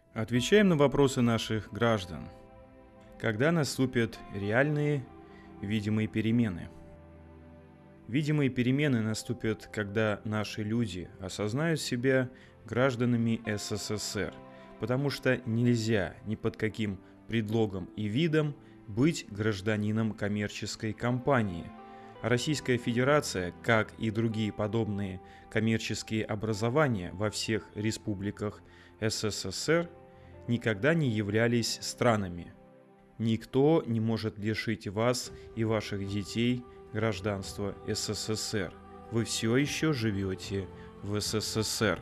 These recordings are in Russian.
Отвечаем на вопросы наших граждан. Когда наступят реальные, видимые перемены? Видимые перемены наступят, когда наши люди осознают себя гражданами СССР, потому что нельзя ни под каким предлогом и видом быть гражданином коммерческой компании. Российская Федерация, как и другие подобные коммерческие образования во всех республиках СССР, никогда не являлись странами. Никто не может лишить вас и ваших детей гражданства СССР. Вы все еще живете в СССР.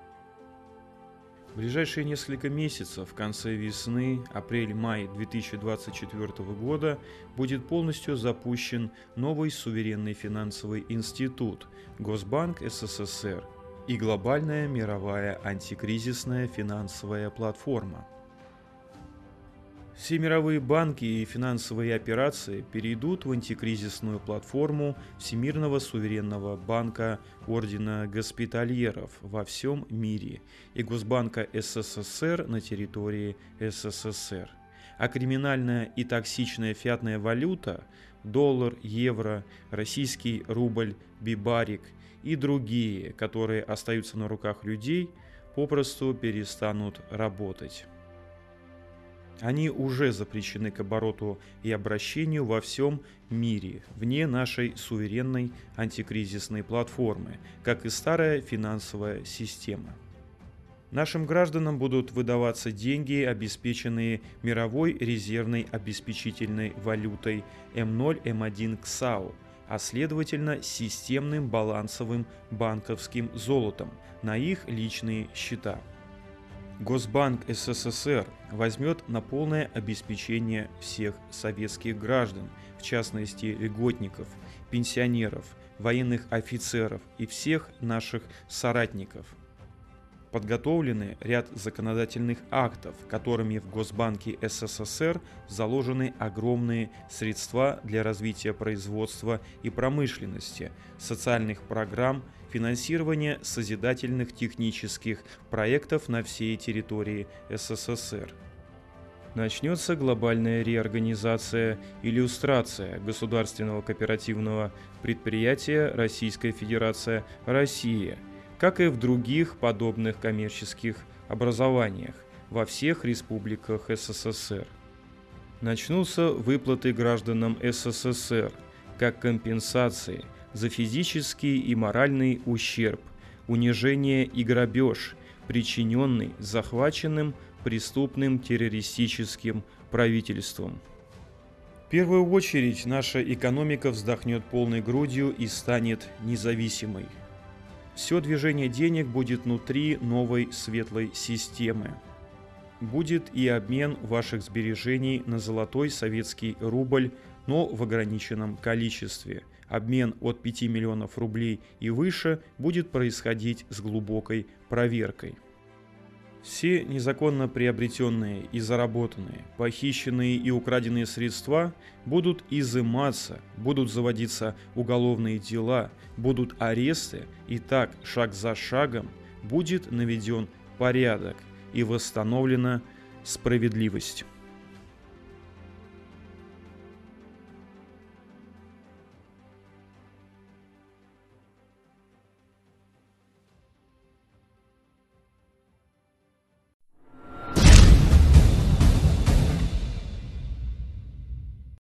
В ближайшие несколько месяцев, в конце весны, апрель-май 2024 года, будет полностью запущен новый суверенный финансовый институт Госбанк СССР и глобальная мировая антикризисная финансовая платформа. Все мировые банки и финансовые операции перейдут в антикризисную платформу Всемирного суверенного банка Ордена Госпитальеров во всем мире и Госбанка СССР на территории СССР. А криминальная и токсичная фиатная валюта – доллар, евро, российский рубль, бибарик и другие, которые остаются на руках людей, попросту перестанут работать. Они уже запрещены к обороту и обращению во всем мире, вне нашей суверенной антикризисной платформы, как и старая финансовая система. Нашим гражданам будут выдаваться деньги, обеспеченные мировой резервной обеспечительной валютой М0, М1 КСАУ, а следовательно системным балансовым банковским золотом на их личные счета. Госбанк СССР возьмет на полное обеспечение всех советских граждан, в частности льготников, пенсионеров, военных офицеров и всех наших соратников. Подготовлены ряд законодательных актов, которыми в Госбанке СССР заложены огромные средства для развития производства и промышленности, социальных программ, финансирования созидательных технических проектов на всей территории СССР. Начнется глобальная реорганизация и иллюстрация государственного кооперативного предприятия Российская Федерация Россия, как и в других подобных коммерческих образованиях во всех республиках СССР. Начнутся выплаты гражданам СССР как компенсации за физический и моральный ущерб, унижение и грабеж, причиненный захваченным преступным террористическим правительством. В первую очередь наша экономика вздохнет полной грудью и станет независимой. Все движение денег будет внутри новой светлой системы. Будет и обмен ваших сбережений на золотой советский рубль, но в ограниченном количестве. Обмен от 5 миллионов рублей и выше будет происходить с глубокой проверкой. Все незаконно приобретенные и заработанные, похищенные и украденные средства будут изыматься, будут заводиться уголовные дела, будут аресты, и так шаг за шагом будет наведен порядок и восстановлена справедливость.